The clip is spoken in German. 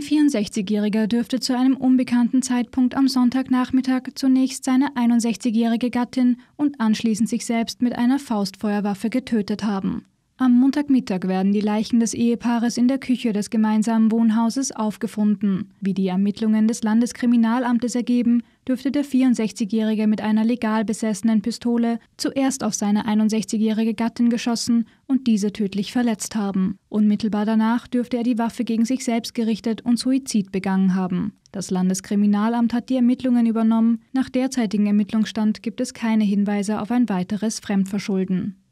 64-Jähriger dürfte zu einem unbekannten Zeitpunkt am Sonntagnachmittag zunächst seine 61-jährige Gattin und anschließend sich selbst mit einer Faustfeuerwaffe getötet haben. Am Montagmittag werden die Leichen des Ehepaares in der Küche des gemeinsamen Wohnhauses aufgefunden. Wie die Ermittlungen des Landeskriminalamtes ergeben, dürfte der 64-Jährige mit einer legal besessenen Pistole zuerst auf seine 61-jährige Gattin geschossen und diese tödlich verletzt haben. Unmittelbar danach dürfte er die Waffe gegen sich selbst gerichtet und Suizid begangen haben. Das Landeskriminalamt hat die Ermittlungen übernommen. Nach derzeitigem Ermittlungsstand gibt es keine Hinweise auf ein weiteres Fremdverschulden.